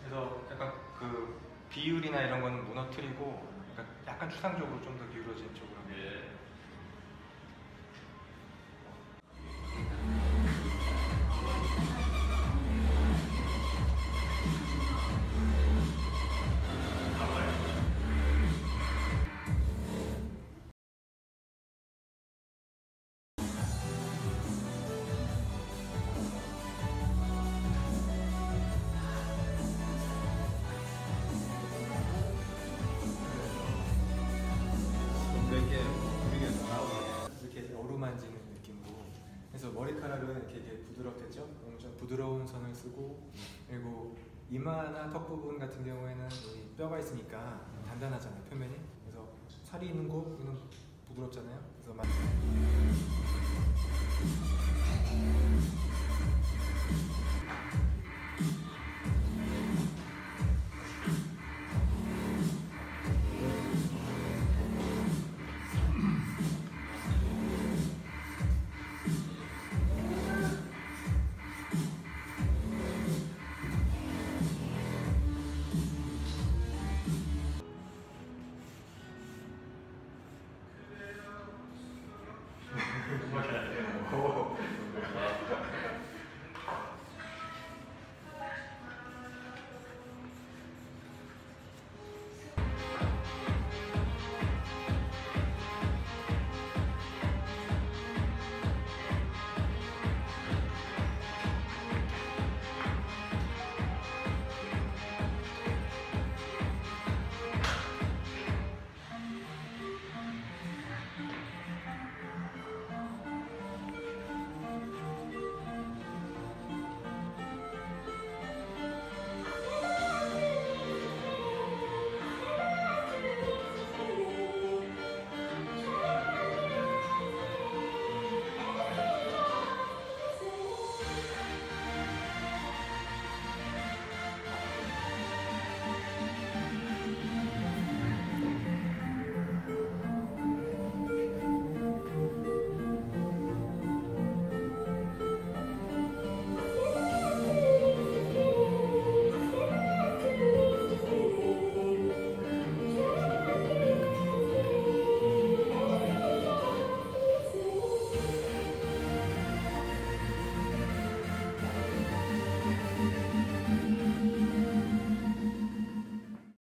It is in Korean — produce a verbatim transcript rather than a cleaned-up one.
그래서 약간 그 비율이나 이런 거는 무너뜨리고 약간, 약간 추상적으로 좀 더 기울어진 쪽으로. 예. 이렇게 어루만지는 느낌으로 그래서 머리카락은 이렇게, 이렇게 부드럽겠죠? 엄청 부드러운 선을 쓰고 그리고 이마나 턱 부분 같은 경우에는 이 뼈가 있으니까 단단하잖아요, 표면이. 그래서 살이 있는 곳, 이는 부드럽잖아요. 그래서 막